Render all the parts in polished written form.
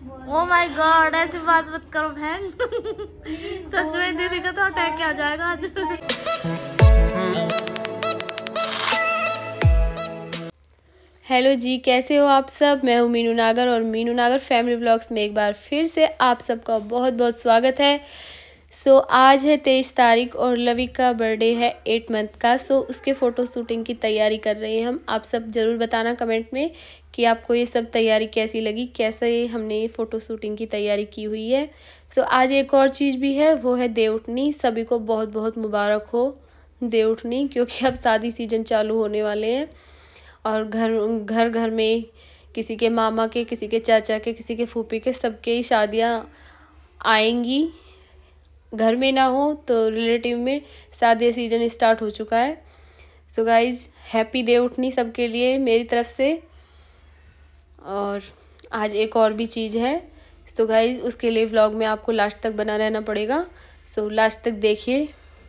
Oh my God, ऐसी बात मत करो बहन। सच में दीदी का तो अटैक आ जाएगा आज। हेलो जी, कैसे हो आप सब। मैं हूँ मीनू नागर और मीनू नागर फैमिली व्लॉग्स में एक बार फिर से आप सबका बहुत बहुत स्वागत है। आज है 23 तारीख और लवी का बर्थडे है 8 मंथ का। उसके फ़ोटो शूटिंग की तैयारी कर रहे हैं हम। आप सब ज़रूर बताना कमेंट में कि आपको ये सब तैयारी कैसी लगी, कैसे हमने ये फ़ोटो शूटिंग की तैयारी की हुई है। आज एक और चीज़ भी है, वो है देवउठनी। सभी को बहुत बहुत मुबारक हो देवउठनी, क्योंकि अब शादी सीजन चालू होने वाले हैं और घर घर में किसी के मामा के, किसी के चाचा के, किसी के फूफी के, सबके ही शादियाँ आएंगी। घर में ना हो तो रिलेटिव में शादी सीजन स्टार्ट हो चुका है। गाइज हैप्पी देवउठनी सबके लिए मेरी तरफ से। और आज एक और भी चीज़ है, गाइज उसके लिए व्लॉग में आपको लास्ट तक बना रहना पड़ेगा। लास्ट तक देखिए।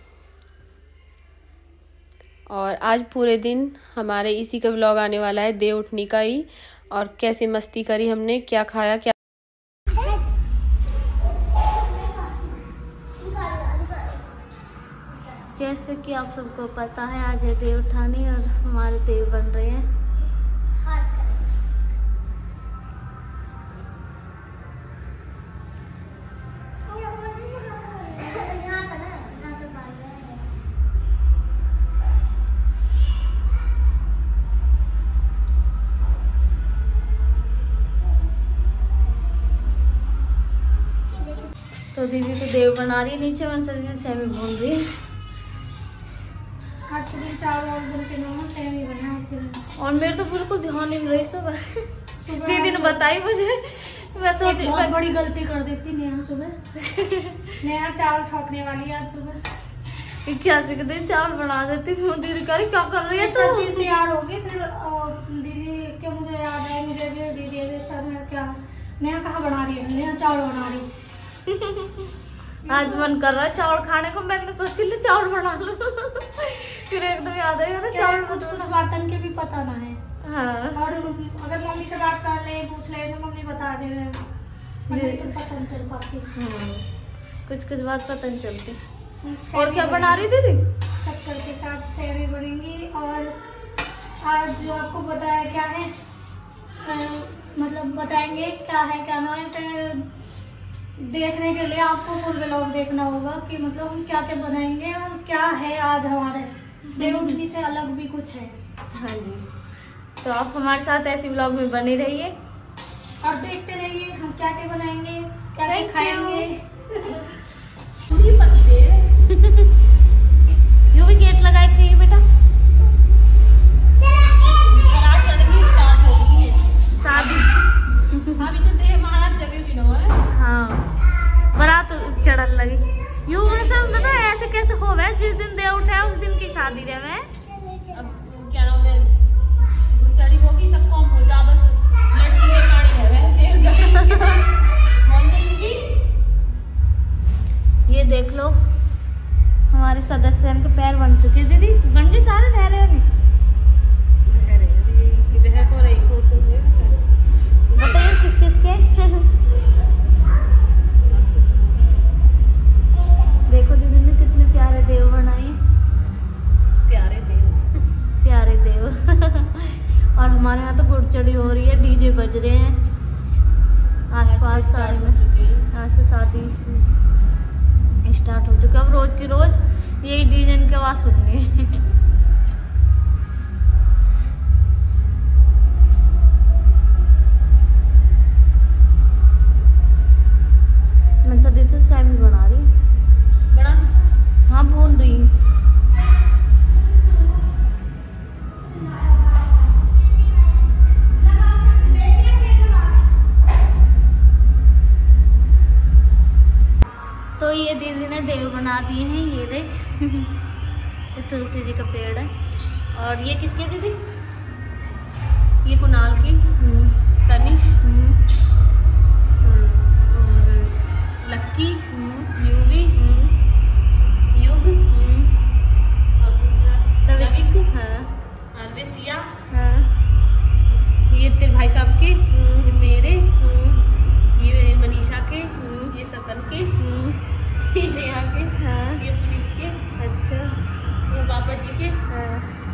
और आज पूरे दिन हमारे इसी का व्लॉग आने वाला है, देवउठनी का ही। और कैसे मस्ती करी हमने, क्या खाया, क्या जैसे कि आप सबको पता है आज है देवउठानी और हमारे देव बन रहे हैं। तो दीदी तो देव बना रही है नीचे, मन से सेमी भून रही है। और मेरे तो बिल्कुल ध्यान नहीं रही सुबह। दीदी ने बताई मुझे, मैं सोची बहुत बड़ी गलती कर देती नेहा सुबह। नेहा चावल छौंकने वाली है आज सुबह। क्या सीखते चावल बना देती हूँ। दीदी कह रही क्या कर रही है, तो चीज तैयार होगी। फिर दीदी के मुझे याद है, मुझे दीदी क्या नेहा कहाँ बना रही है, नेहा चावल बना रही है। आज मन कर रहा है चावल खाने को, मैंने सोची ले चावल बना लूं। फिर एकदम याद आया ना चावल। कुछ बर्तन के भी पता ना है। हाँ। और अगर मम्मी से बात कर ले, पूछ ले तो मम्मी बता दे, तो पता नहीं चल पाती। कुछ बात पता नहीं चलती। और क्या बना रही दीदी? शक्कर के साथ सेवई बनेंगी। और आज जो आपको बताया क्या है, मतलब बताएंगे क्या है क्या ना है। देखने के लिए आपको फुल व्लॉग देखना होगा कि मतलब हम क्या क्या बनाएंगे और क्या है आज हमारे देवउठनी से अलग भी कुछ है। हाँ जी, तो आप हमारे साथ ऐसी व्लॉग में बने रहिए और देखते रहिए हम क्या क्या बनाएंगे, क्या क्या खाएंगे। यू भी गेट लगाए थे बेटा। स्टार्ट होगी शादी। अभी तो देव महाराज जगह भी न है। हाँ, बारात चढ़न लगी। यू सब बता ऐसे कैसे हो गए, जिस दिन देव उठा उस दिन की शादी रहे। अब क्या नाम है, चढ़ी होगी सब कम हो जा, बस लड़की में पानी है देव जगह। ये देख लो हमारे सदस्य के पैर बन चुके। दीदी बन गए सारे ठहरे अभी। बताइए किस किस के। देखो दीदी ने कितने प्यारे देव बनाए। प्यारे देव। और हमारे यहाँ तो गुड़चड़ी हो रही है, डीजे बज रहे हैं आसपास सारे में। आज से शादी स्टार्ट हो चुका। अब रोज की रोज यही डीजे की आवाज सुननी है। मनसा से सैमी बना रही बड़ा। हाँ भून रही। तो ये दीदी ने देव बना दिए हैं। ये देख ये तुलसी जी का पेड़ है। और ये किसके दीदी? ये कुणाल की, तनिष और लक्की, यूवी, युग और लविक, और वे सिया। ये तेरे भाई साहब के, ये मेरे, ये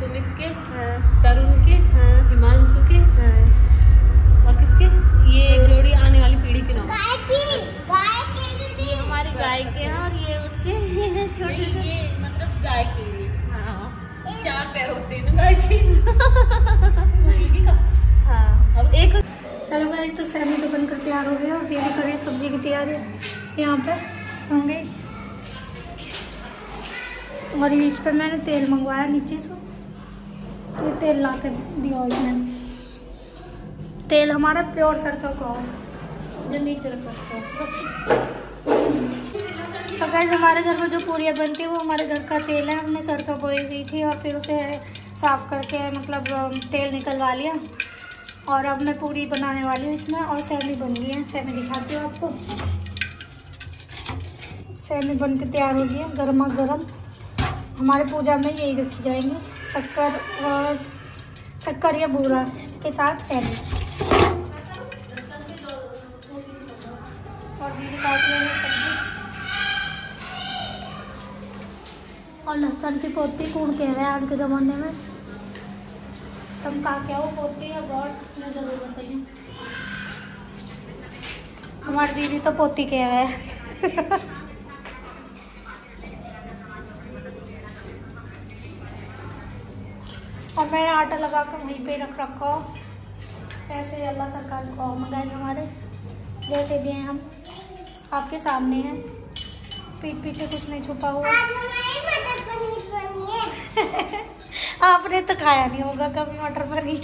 सुमित के, तरुण के, हिमांशु के, और किसके, ये एक जोड़ी आने वाली पीढ़ी के नाम। हमारे गाय के हैं और ये उसके छोटे से, ये मतलब गाय के लिए। हाँ, 4 पैर होते हैं ना गाय के। मुर्गी का। हाँ अब एक। हेलो गाइस, तो सैमी तो बनकर तैयार हो गया और दीदी करिए सब्जी की तैयारी यहाँ पे होंगे। और इस पर मैंने तेल मंगवाया नीचे से, ये तेल ला कर दिया इसने। तेल हमारा प्योर सरसों का है जो नीचे रखा। तो गाइस हमारे घर में जो पूरियाँ बनती है वो हमारे घर का तेल है। हमने सरसों बोई हुई थी और फिर उसे साफ करके मतलब तेल निकलवा लिया और अब मैं पूरी बनाने वाली हूँ इसमें। और सैमी बन गई है, सैमी दिखाती हूँ आपको। सैमी बन के तैयार हो गई है, गर्मा गर्म। हमारे पूजा में यही रखी जाएंगी, शक्कर या बूरा के साथ सैमी। और दीदी काट रही है सब्जी। और लहसुन की पोती कौन कह रहा है आज के ज़माने में, तुम का क्या हो पोती है बहुत, मैं जरूर बताइए। हमारी दीदी तो पोती कह रहे हैं। और मैंने आटा लगा कर वहीं पे रख रखा। ऐसे अल्लाह सरकार को मंगाए हमारे जैसे भी हैं हम आपके सामने हैं, पीठ पीछे कुछ नहीं छुपा हुआ। आपने तो खाया नहीं होगा कभी मटर पनीर।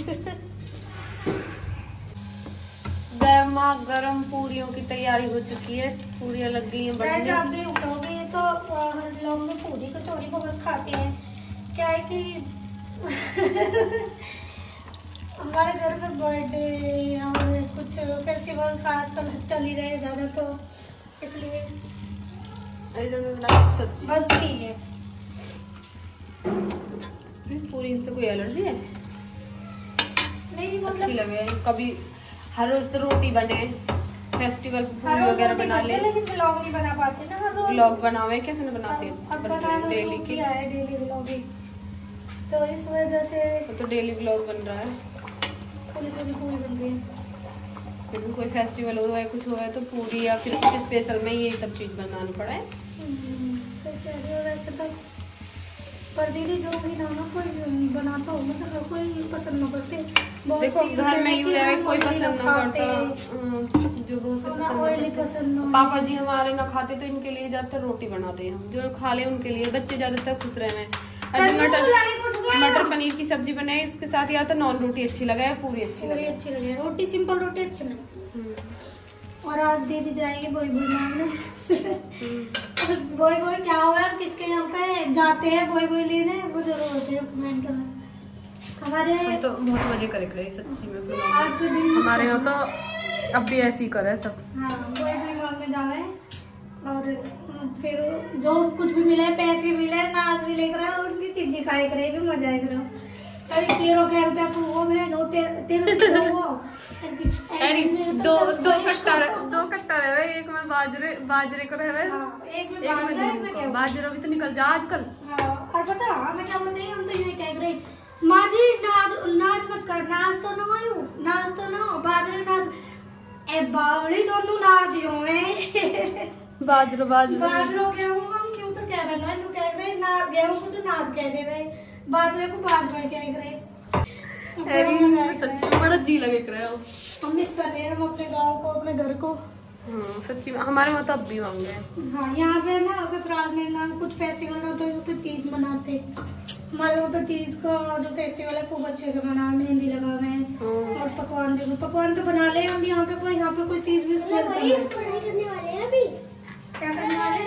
गर्मा गर्म पूरियों की तैयारी हो चुकी है, पूरियां लग गई हैं बनने। आप भी उठाओगे, ये तो लोग में पूरी कचौड़ी बहुत खाते हैं। क्या है कि हमारे घर में बर्थडे और कुछ फेस्टिवल्स आजकल चल ही रहे ज़्यादा, तो इसलिए इधर में बना सब्जी बनती है। पूरी इनसे कोई एलर्जी है? नहीं अच्छी मतलब लगे कभी, हर रोज तो रोटी बने, फेस्टिवल पूरी वगैरह बना ले, लेकिन व्लॉग नहीं बना पाते ना हर रोज। व्लॉग बनावे कैसे न बनाते हैं डेली के, डेली व्लॉगिंग, तो इस वजह से तो डेली व्लॉग बन रहा है। पूरी बन गई। फिर भी कोई फेस्टिवल हो या कुछ हो है तो पूरी या फिर कुछ स्पेशल में ये सब चीज बनानी पड़ा है। वैसे तो पर दीदी जो भी ना कोई बनाता हो मतलब हर कोई पसंद न करते। देखो घर में यूँ है कोई पसंद न करता, जो पसंद पापा जी हमारे ना खाते तो इनके लिए ज्यादातर रोटी बनाते हैं हम, जो खा ले उनके लिए। बच्चे ज्यादातर खुश रहे हैं। मटर पनीर की सब्जी बनाई, उसके साथ या तो नॉन रोटी अच्छी लगा है, पूरी अच्छी लगे। रोटी सिंपल रोटी अच्छी लगे। और आज दीदी जाएंगे बोई बोई मांगने। बोई बोई क्या हुआ, किसके यहाँ पे जाते हैं बोई बोई लेने, वो जरूर होते हैं कमेंट में। हमारे तो बहुत मजे करे सच्ची में। आज के दिन हमारे यहाँ तो अब भी ऐसे ही करे सब। हाँ, बोई बोई मांगने जावे और फिर जो कुछ भी मिले, पैसे मिले, नाच भी लेकर और भी चीजें खाए करे, भी मजा आए करो। अरे 13 रुपया को वो है, 13 वो दो कट्टा रहे, एक में बाजरे को रहे, एक में बाजरा भी तो निकल जा आजकल। और पता मैं क्या बोलते हैं, हम तो यही कह रहे माँ जी नाच मत कर, नाच तो ना आयु, नाच तो ना बाजरे नाच ए बावड़ी दोनों नाच में बाजरो गेहूं हम क्यों तो कह रहे हैं, कह रहे ना गेहूं को तो नाच कह दे रहे, बाजरे को बाजरा कह रहे। सच्ची में बड़ा जी लगे करे हम मिस कर रहे हैं हम अपने गांव को, अपने घर को। सच्ची में हमारे वहाँ तो अब भी मांगे हैं। हाँ, यहाँ पे ना ससुराल में ना कुछ फेस्टिवल होता है तो तीज मनाते। हमारे वहाँ पे तीज का जो फेस्टिवल है खूब अच्छे से मना, मेहंदी लगावे और पकवान तो बना ले हम यहाँ पे। यहाँ पे कोई तीज भी खेलते हैं। क्या करने वाले?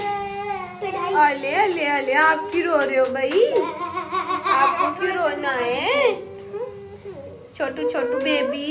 अले आप क्यों रो रहे हो भाई? आपको क्यों रोना है? छोटू बेबी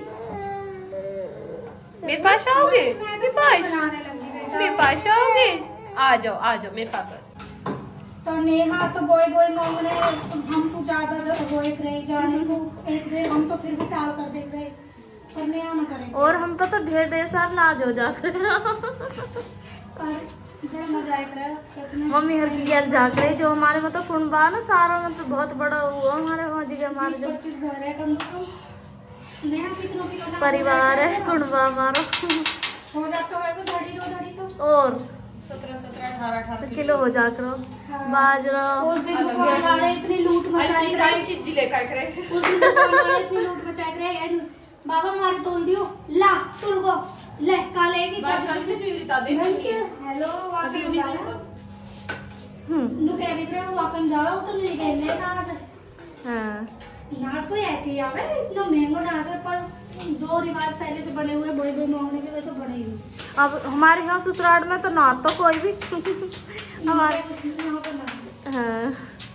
मेरे पास आओगे? मेरे पास आओगे? आ जाओ मेरे पास आ जाओ। तो नेहा तो बोई मांगने हम तो ज्यादा वो एक रही जाने को, एक हम तो फिर भी टाल कर देख रहे, पर नेहा ना करे। और हम तो ढेर साल नाज हो जाते हैं। बड़ा मजा आएगा मम्मी हर की गैल झाँक रही जो हमारे मतलब कुंडबा ना सारा मतलब बहुत बड़ा हुआ हमारे वहाँ जी हमारे जो 25 घर है कम से कम। नया कितनों की परिवार है कुंडबा हमारा हो जाता है धड़ी तो और 17-18 किलो हो जा करो बाजरा। उस दिन दुकान वाले इतनी लूट मचाई रहे चीज लेकर करे। उस दिन दुकान वाले इतनी लूट मचाई रहे एंड बाबा हमारे तोल दियो ला तुल को ले काले की हेलो नु कह रही मैं वाकन जा रहा हूं तो नहीं कहने नाच। हाँ नाच कोई ऐसे ही आवे इतना महंगा नाच है पर जो रिवाज पहले से बने हुए बोई बोई मांगने के लिए तो बने ही। अब हमारे यहाँ ससुराल में तो ना तो कोई भी हमारे हाँ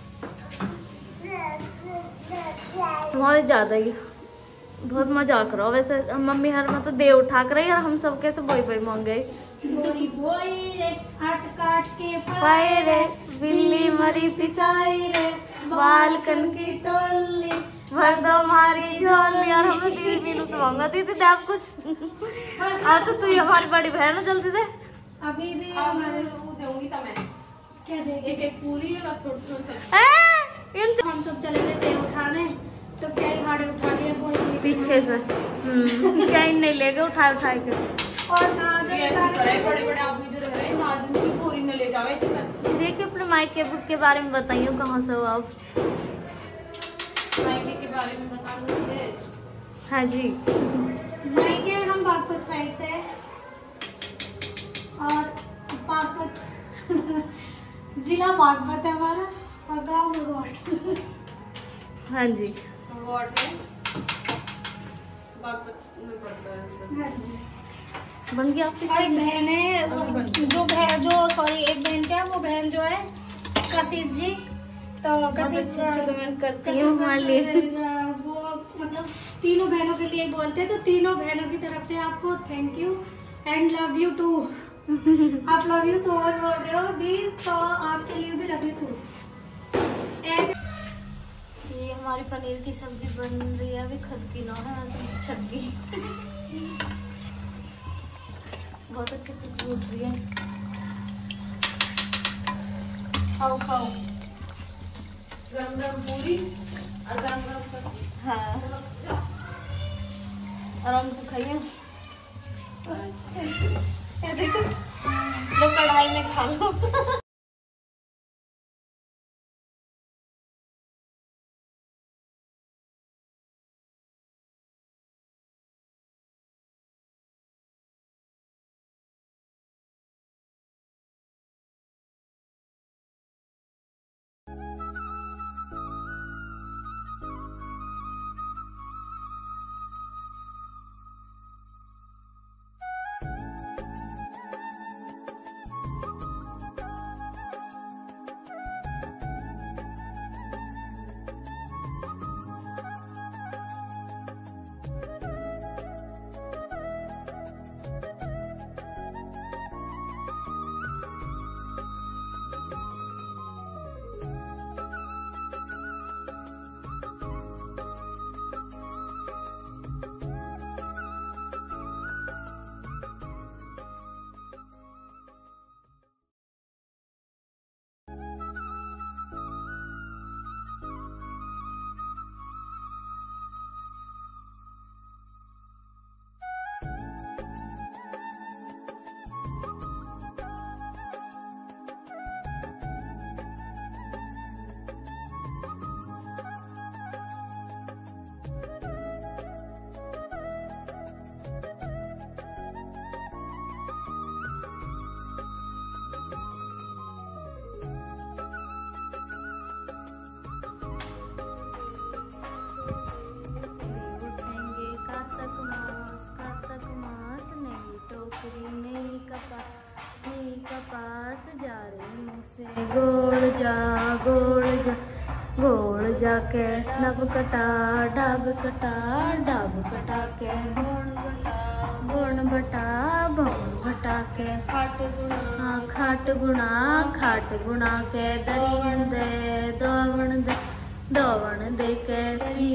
बहुत ज्यादा ही बहुत मजाक रहा वैसे मम्मी हर मतलब दे उठा कर रही और हम सब कैसे बोई बोई मांग गए बोई बोई रे हट काट के पाए रे बिल्ली मरी पिसाई रे बालकन की टोली भर दो हमारी झोली और हमें दीदी पीलू से मांगा दीदी दे आप कुछ आ तो तू हमारी बड़ी बहन है जल्दी दे अभी भी मैं दूंगी तो मैं क्या देगी एक पूरी और थोड़ी हम सब चले गए थे उठाने तो क्या ही हाड़े उठा लिए बोल पीछे से क्या ही नहीं ले गए उठाए उठाए के और बड़े बड़े आदमी जो रह रहे हैं आज उनकी थोड़ी न ले जावे देखिए अपने मायके के बारे में बताइए कहाँ से हो आप मायके के बारे में बता दो। हाँ जी मायके हम बागपत साइड से और बागपत जिला बागपत है हमारा और गाँव मुगौट। हाँ जी मुगौट में बागपत में पड़ता है। हाँ जी बन गया आपकी और एक बहन है जो सॉरी एक बहन क्या वो बहन जो है कशिश जी तो कशिश कमेंट करती हूँ हमारे लिए वो मतलब तीनों बहनों के लिए बोलते हैं तो तीनों बहनों की तरफ से आपको thank you and love you too. आप लव यू सो मच बोल रहे हो दी तो आपके लिए भी लव यू टू। ये हमारी पनीर की सब्जी बन रही है अभी खुद की ना है तो छक्की बहुत अच्छी खुशबू उठ रही है। खाओ खाओ गरम गरम पूरी और गरम गरम सब्जी। हाँ आराम से खाइए लो कढ़ाई में खा लो। कपास जा रही मुझसे गोड़ जा के नब कटा डाब कटा के गुण बटा भवन बटा के खाट गुणा के दवण दे के दरी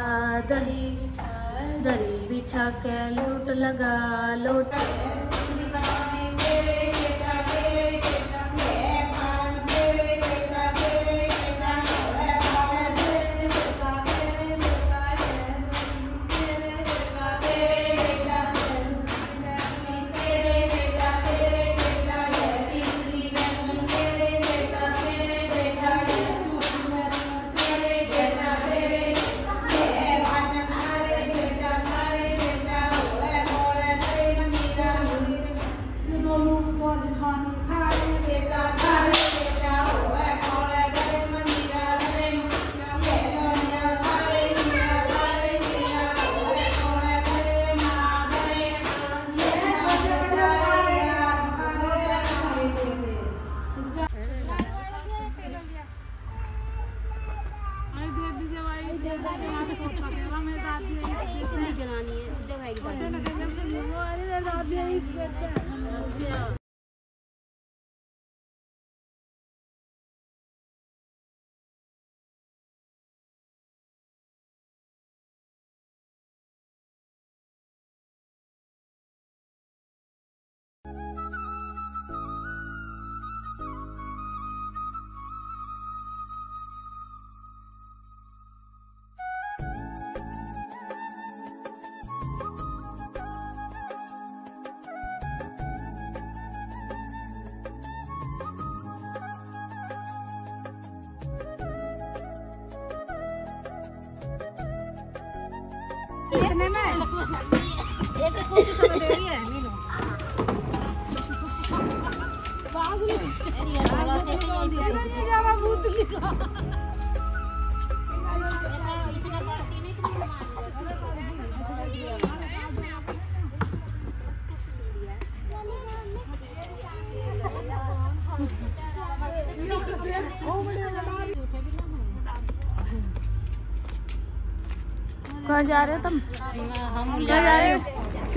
बिछा के लोट लगा लोट इतने में एक कुर्सी सब दे रही है मीनू। कहाँ जा रहे हो तुम? हम जा रहे हो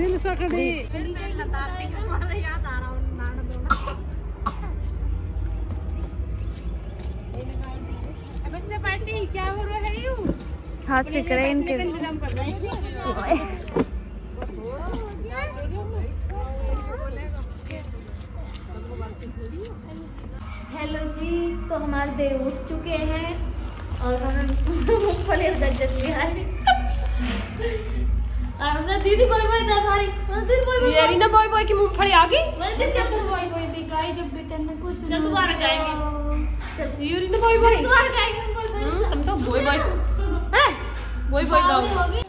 बच्चा पार्टी क्या हो रहा है यू? हाथ सीख रहे हैं इनके। हेलो जी, तो हमारे देव उठ चुके हैं और हमें मूंगफली और गज्जक लिया है। और हमने दीदी बोई बोई हमारी दीदी बोई ये ना बोई बोई की मूंगफली आ गई। वैसे चल वही वही बिकाई जब बेटन ने कुछ चल दोबारा जाएंगे। ये ना बोई बोई दोबारा जाएंगे हम बोई बोई। हम तो बोई बोई हैं बोई बोई गाओ।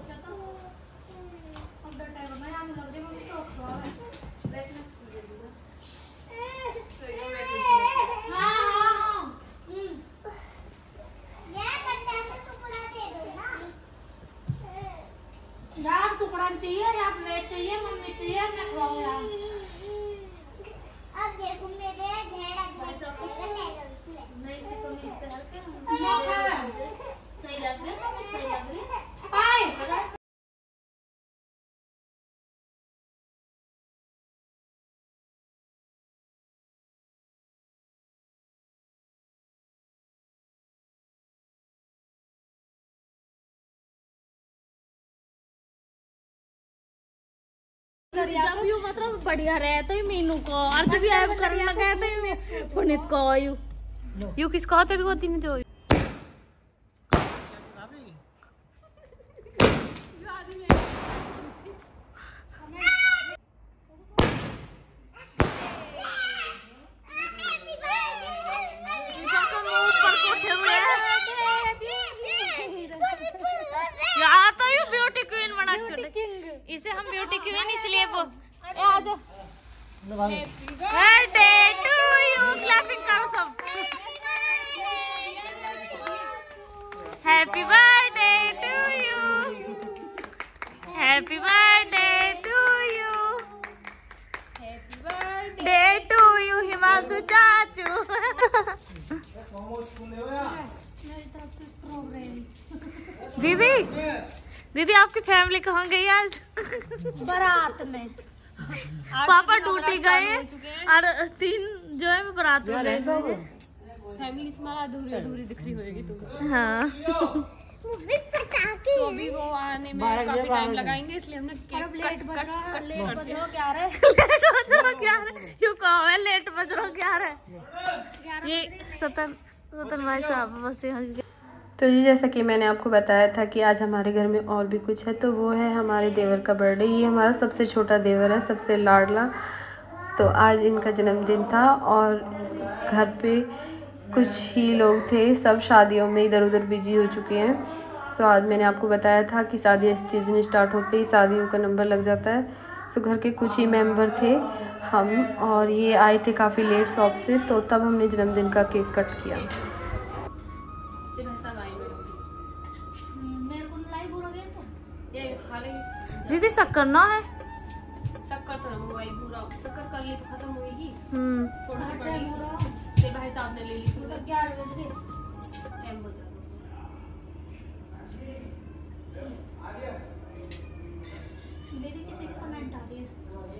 यार टुकड़ा चाहिए या प्लेट चाहिए मम्मी चाहिए मैं खवाऊं यार। अब देखो मेरे घेरा सही लग रहा है, सही लग रही है। जब यू मतलब बढ़िया रहे तो मीनू को और जब ऐप करने लगा तो पुनीत को यू किसको होते गोदी में जो ब्यूटी क्वीन बना इसे हम ब्यूटी क्वीन इसलिए वो बर्थडे टू यू क्लैपिंग करो सब। Happy birthday to you, happy birthday to you, happy birthday to you Himanshu चाचू। दीदी दीदी आपकी फैमिली कहाँ गई आज? बारात में पापा ड्यूटी गए और 3 जो है वो बारात में गए। फैमिली हमारा अधूरी अधूरी दिख रही होगी तुमसे। हाँ तो भी वो आने में काफी टाइम लगाएंगे इसलिए हमने केक लेट बज रहा है, लेट बज रहा है, क्या रहा है? क्यों कहो है लेट बज रहा क्या रहा? ये सतन भाई साहब बस यहाँ। तो जी जैसा कि मैंने आपको बताया था कि आज हमारे घर में और भी कुछ है, तो वो है हमारे देवर का बर्थडे। ये हमारा सबसे छोटा देवर है, सबसे लाडला। तो आज इनका जन्मदिन था और घर पे कुछ ही लोग थे, सब शादियों में इधर उधर बिजी हो चुके हैं। सो आज मैंने आपको बताया था कि शादी सीजन स्टार्ट होते ही शादियों का नंबर लग जाता है। सो घर के कुछ ही मेंबर थे हम, और ये आए थे काफ़ी लेट शॉप से, तो तब हमने जन्मदिन का केक कट किया। दीदी शक्कर ना है? शक्कर तो मंगवाई पूरा, शक्कर कर ली तो खत्म होगी। थोड़ा सा पड़ी ते भाई साहब ने ले ली थी। 11 बजे दीदी किसी की कमेंट आ रही है,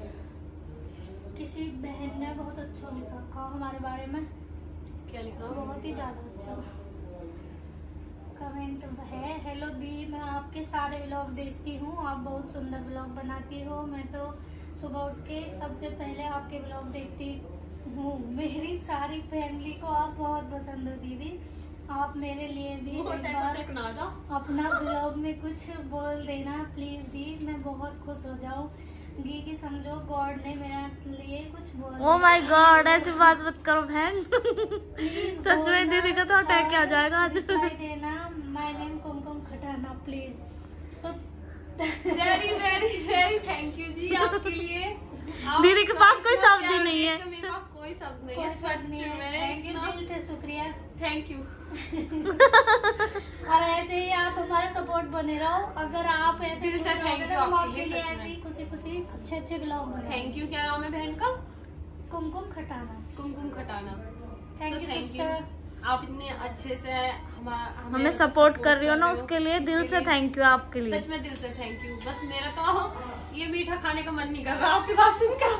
किसी बहन ने बहुत अच्छा लिख रखा हमारे बारे में। क्या लिख रहा? बहुत ही ज़्यादा अच्छा कमेंट है। हेलो दी, मैं आपके सारे व्लॉग देखती हूँ, आप बहुत सुंदर व्लॉग बनाती हो। मैं तो सुबह उठ के सबसे पहले आपके व्लॉग देखती हूँ। मेरी सारी फैमिली को आप बहुत पसंद हो दीदी। आप मेरे लिए भी एक बार अपना व्लॉग में कुछ बोल देना प्लीज दी, मैं बहुत खुश हो जाऊंगी कि समझो गॉड ने मेरे लिए कुछ बोला। ओ माय गॉड, ऐसी बात मत करो बहन। सच में दीदी का तो अटैक आ जाएगा आज। देना my name Kumkum Khatana please. So very very very thank you जी आपके लिए। दीदी के पास कोई शब्द ही नहीं है। मेरे पास कोई शब्द नहीं है, शब्द नहीं है। थैंक यू, दिल से शुक्रिया। Thank you. और ऐसे ही आप हमारे सपोर्ट बने रहो। अगर आप ऐसे दिल से थैंक यू आपके आपके लिए लिए, ऐसे ही खुशी खुशी अच्छे ब्लॉग बनाओ। Thank you. क्या नाम है बहन का? Kumkum Khatana. Kumkum Khatana. Thank you sister. आप इतने अच्छे से हमें सपोर्ट कर रही हो ना, उसके लिए दिल से थैंक यू आपके लिए। सच में दिल से थैंक यू। बस मेरा तो ये मीठा खाने का मन नहीं कर रहा, आपकी बात सुन के